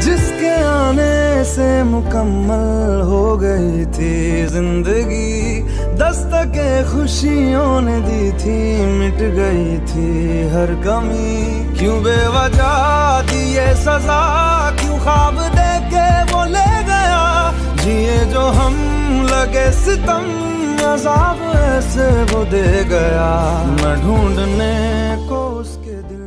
जिसके आने से मुकम्मल हो गई थी जिंदगी, दस्तके खुशियों ने दी थी, मिट गई थी हर कमी। क्यों बेवजह दी ये सजा, क्यों ख्वाब देके वो ले गया, जिए जो हम लगे सितम, अज़ाब ऐसे वो दे गया। मैं ढूंढने को उसके दिल